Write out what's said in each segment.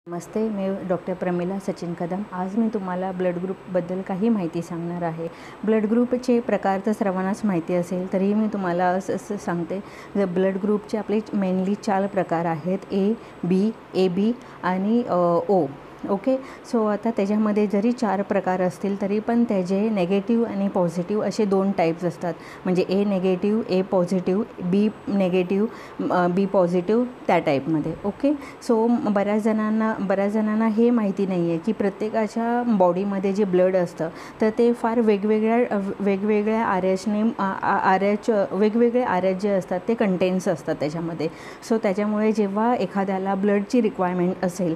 नमस्ते, मी डॉक्टर प्रमिला सचिन कदम। आज मी तुम्हाला ब्लड ग्रुपबद्दल काही माहिती सांगणार आहे। ब्लड ग्रुपचे प्रकार तर सर्वांनाच माहिती असेल, तरीही मी तुम्हाला असं सांगते। ब्लड ग्रुपचे आपले मेनली 4 प्रकार आहेत, ए, बी, ए बी आणि ओ। ओके, सो आता त्याच्यामध्ये जरी 4 प्रकार असतील तरी पण त्याचे नेगेटिव्ह आणि पॉझिटिव्ह असे 2 टाईप्स असतात। म्हणजे A negative, A positive, B negative, B positive, त्या टाईपमध्ये। ओके, सो बऱ्याच जणांना हे माहिती नाही आहे की प्रत्येकाच्या बॉडीमध्ये जे ब्लड असतं तर ते फार वेगवेगळ्या वेगवेगळे आर्याच जे असतात ते कंटेन्स असतात त्याच्यामध्ये। सो त्याच्यामुळे जेव्हा एखाद्याला ब्लडची रिक्वायरमेंट असेल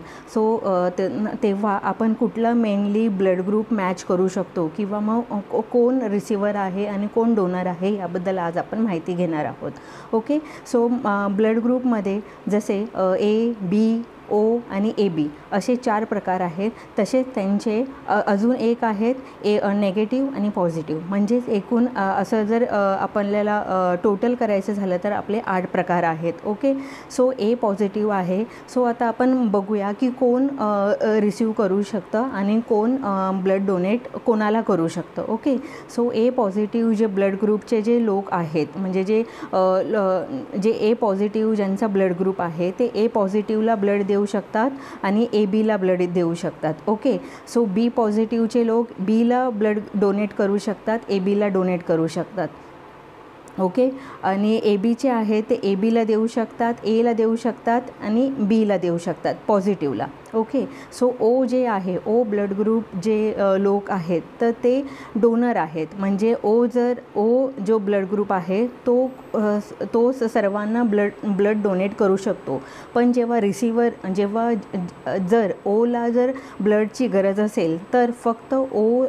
तेव्हा आपण कुठलं मेनली ब्लड ग्रुप मॅच करू शकतो किंवा मग कोण रिसिवर आहे आणि कोण डोनर आहे याबद्दल आज आपण माहिती घेणार आहोत। ओके, सो ब्लड ग्रुपमध्ये जसे ए, बी, ओ आणि ए बी असे 4 प्रकार आहेत। तसेच त्यांचे अजून एक आहेत नेगेटिव्ह आणि पॉझिटिव्ह। म्हणजेच एकूण असं जर आपल्याला टोटल करायचं झालं तर आपले 8 प्रकार आहेत। ओके, सो ए पॉझिटिव्ह आहे। सो आता आपण बघूया की कोण रिसीव करू शकतं आणि कोण ब्लड डोनेट कोणाला करू शकतं। ओके, सो ए पॉझिटिव्ह जे ब्लड ग्रुपचे जे लोक आहेत, म्हणजे जे ए पॉझिटिव्ह ज्यांचा ब्लड ग्रुप आहे ते ए पॉझिटिव्हला ब्लड देऊ शकतात आणि ए बीला ब्लड देऊ शकतात। ओके, सो बी पॉझिटिव्हचे लोक बीला ब्लड डोनेट करू शकतात, ए बीला डोनेट करू शकतात। ओके, आणि ए बीचे आहे ते ए बीला देऊ शकतात, एला देऊ शकतात आणि बीला देऊ शकतात पॉझिटिव्हला। ओके, सो ओ जे आहे, ओ ब्लड ग्रुप जे लोक आहेत तर ते डोनर आहेत। म्हणजे ओ जो ब्लड ग्रुप आहे तो सर्वांना ब्लड डोनेट करू शकतो। पण जेव्हा जर ओला ब्लडची गरज असेल तर फक्त ओ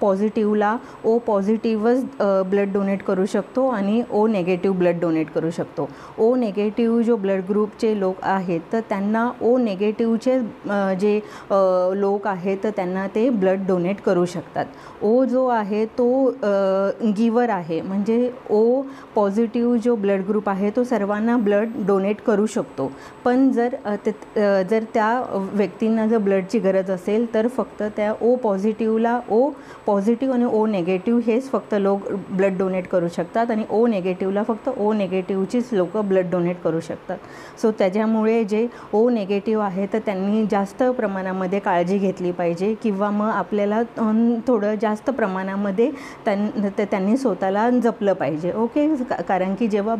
पॉझिटिव्हच ब्लड डोनेट करू शकतो आणि ओ नेगेटिव्ह ब्लड डोनेट करू शकतो। ओ नेगेटिव्ह जो ब्लड ग्रुपचे लोक आहेत तर त्यांना ओ नेगेटिव्हचे जे लोक आहेत तर त्यांना ते ब्लड डोनेट करू शकतात। ओ जो आहे तो गिवर आहे। म्हणजे ओ पॉझिटिव्ह जो ब्लड ग्रुप आहे तो सर्वांना ब्लड डोनेट करू शकतो। पण जर त्या व्यक्तींना जर ब्लडची गरज असेल तर फक्त त्या ओ पॉझिटिव्ह आणि ओ नेगेटिव्ह हेच फक्त लोक ब्लड डोनेट करू शकतात आणि ओ नेगेटिव्हला फक्त ओ नेगेटिव्हचीच लोक ब्लड डोनेट करू शकतात। सो त्याच्यामुळे जे ओ नेगेटिव्ह आहे तर त्यांनी जास्त प्रमाणामध्ये काळजी घेतली पाहिजे किंवा मग आपल्याला थोडं जास्त प्रमाणामध्ये त्यांनी स्वतःला जपलं पाहिजे। ओके, कारण की जेव्हा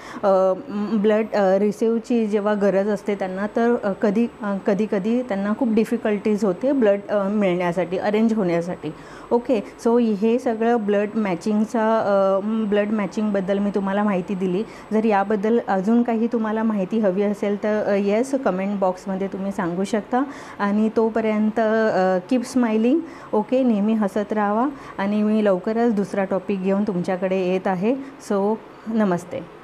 ब्लड रिसिव्हची जेव्हा गरज असते त्यांना तर कधी त्यांना खूप डिफिकल्टीज होते ब्लड मिळण्यासाठी, अरेंज होण्यासाठी। ओके, सो हे सगळं ब्लड मॅचिंगबद्दल मी तुम्हाला माहिती दिली। जर याबद्दल अजून काही तुम्हाला माहिती हवी असेल तर येस कमेंट बॉक्समध्ये तुम्ही सांगू शकता। आणि तोपर्यंत कीप स्माइलिंग। ओके, नेहमी हसत राहा आणि मी लवकरच दुसरा टॉपिक घेऊन तुमच्याकडे येत आहे। सो नमस्ते।